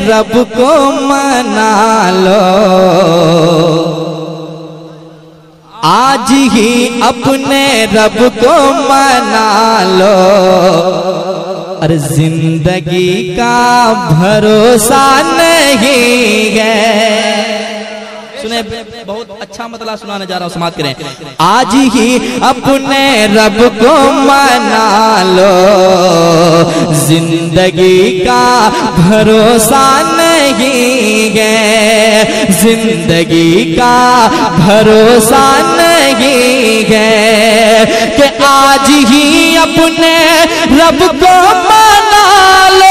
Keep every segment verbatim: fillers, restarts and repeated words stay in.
रब को मना लो, आज ही अपने रब को मना लो। अरे जिंदगी का भरोसा नहीं है। सुने, बहुत अच्छा मतलब सुनाने जा रहा हूं, समाप्त करें। आज ही अपने रब को मना लो, जिंदगी का भरोसा नहीं है, जिंदगी का भरोसा नहीं है कि आज ही अपने रब को मना लो।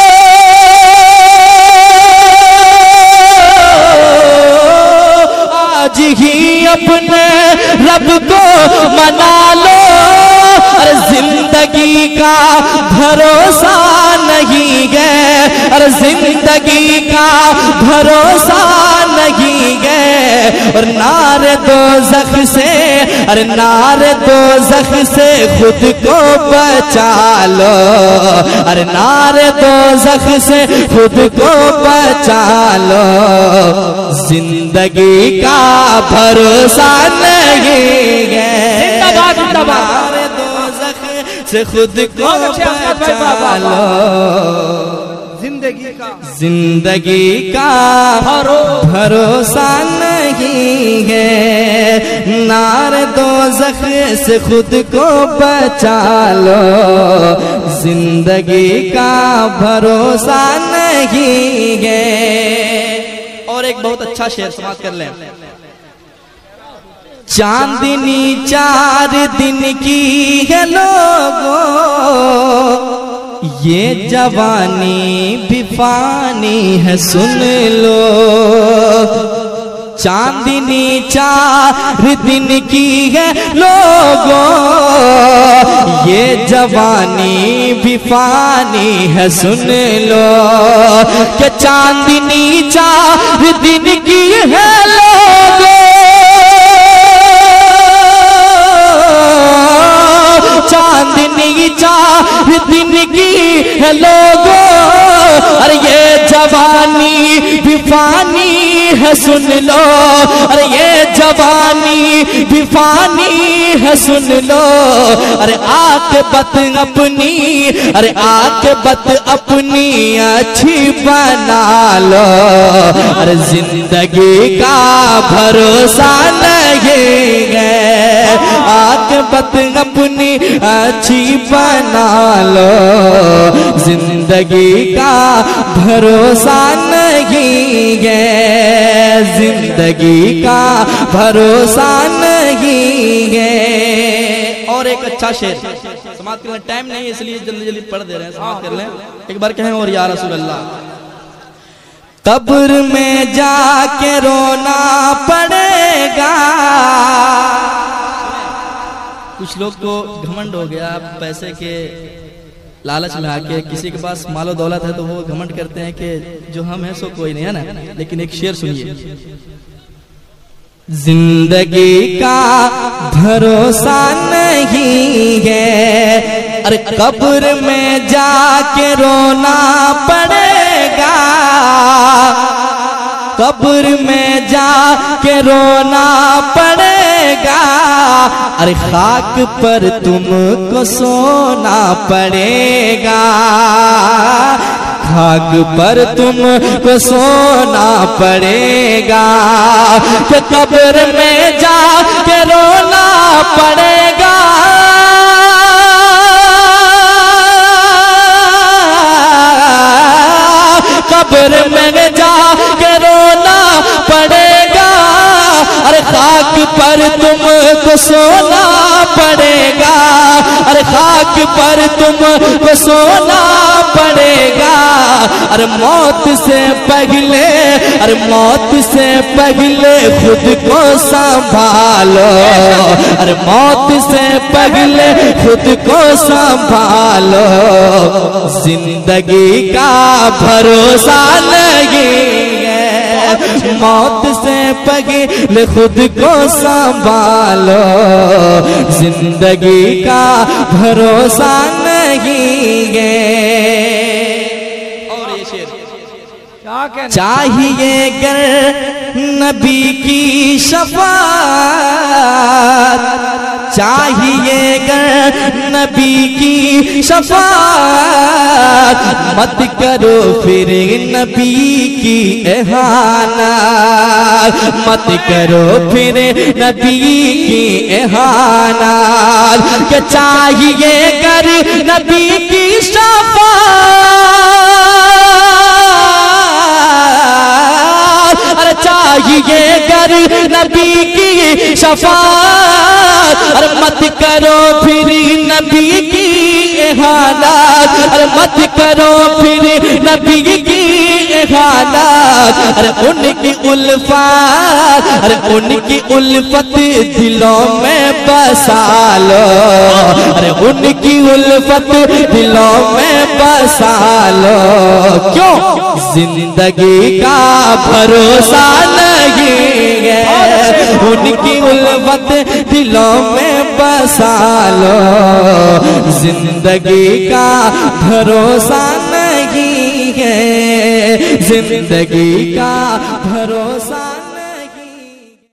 आज ही अपने रब को मना लो, अरे जिंदगी का भरोसा नहीं है, अरे जिंदगी का भरोसा नहीं है। और नारे दोज़ख से, अरे नारे दोज़ख से खुद को बचा लो, अरे नारे दोज़ख से खुद को बचा लो। जिंदगी का भरोसा नहीं है, नारे दोज़ख से खुद को बचा लो। जिंदगी का जिंदगी का भरोसा नहीं है, नारे दोज़ख से खुद को बचा लो। जिंदगी का भरोसा नहीं है। और एक बहुत अच्छा शेर समाप्त कर लें। चांदनी चार दिन की है लोगों, ये जवानी भी फानी है सुन लो। चांदनी चार दिन की है लोगों, ये जवानी भी फानी है सुन लो। कि चांदनी चार दिन की है लोगों, चांदनी चार दिन की है लोगों, अरे ये जवानी भी फानी है सुन लो, अरे ये जवानी भी फानी है सुन लो। अरे आक़िबत अपनी, अरे आक़िबत अपनी अच्छी बना लो। अरे जिंदगी का भरोसा नहीं है, आक़िबत अपनी अच्छी बना लो। जिंदगी का भरोसा नहीं है, जिंदगी का भरोसा नहीं है। और एक अच्छा शेर समाप्त कर लें, टाइम नहीं है इसलिए जल्दी जल्दी पढ़ दे रहे हैं, समाप्त कर लें। एक बार कहें और या रसूल अल्लाह। कब्र में जाके रोना पड़ेगा। कुछ लोग को घमंड हो गया पैसे के लालच में आके, किसी के पास मालो दौलत है तो वो घमंड करते हैं कि जो हम हैं सो कोई नहीं है ना। लेकिन एक शेर सुनिए। जिंदगी का भरोसा नहीं है, अरे कब्र में जाके रोना पड़ेगा। कब्र में जाके रोना पड़ेगा, अरे खाक पर तुमको सोना पड़ेगा। खाक पर तुमको सोना पड़ेगा, कि कब्र में जाके रोना पड़ेगा। कब्र में जाके रोना पड़ेगा, अरे खाक पर तुमको सोना पड़ेगा। अरे खाक पर तुमको सोना पड़ेगा। अरे मौत से पहले, अरे मौत से पहले खुद को संभालो। अरे मौत से पहले खुद को संभालो। जिंदगी का भरोसा नहीं है, मौत से पहले खुद को संभालो। जिंदगी का भरोसा नहीं है। और ये शेर चाहिए गर नबी की शफाअत, चाहिए गर नबी की शफाअत, मत करो फिर नबी की इहानत, मत करो फिर नबी की इहानत। क्या चाहिए गर नबी की शफाअत, अरे चाहिए गर नबी की शफाअत, अरे मत करो फिर नबी की इहानत, अरे मत करो फिर नबी की इहानत। अरे उनकी उल्फत, अरे उनकी उल्फत दिलों में बसा लो, अरे उनकी उल्फत दिलों में बसा लो। क्यों? जिंदगी का भरोसा नहीं है, उनकी उल्फत दिलों में बसा लो। जिंदगी का भरोसा नहीं है, जिंदगी का भरोसा